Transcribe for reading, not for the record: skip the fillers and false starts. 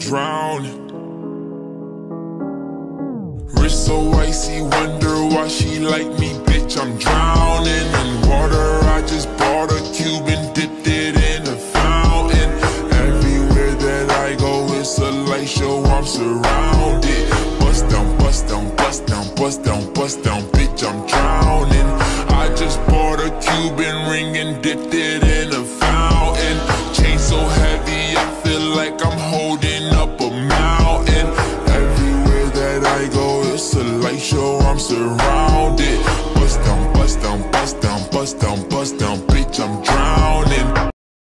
drowning. Wrist so icy, wonder why she like me, bitch, I'm drowning in water. I just bought a cube and dipped it in a fountain. Everywhere that I go, it's a light show, I'm surrounded. Bust down, bust down, bust down, bust down, bust down, bitch, I'm drowning. I just bought a Cuban ring and dipped it in a fountain. Chain so heavy, I feel like I'm holding up a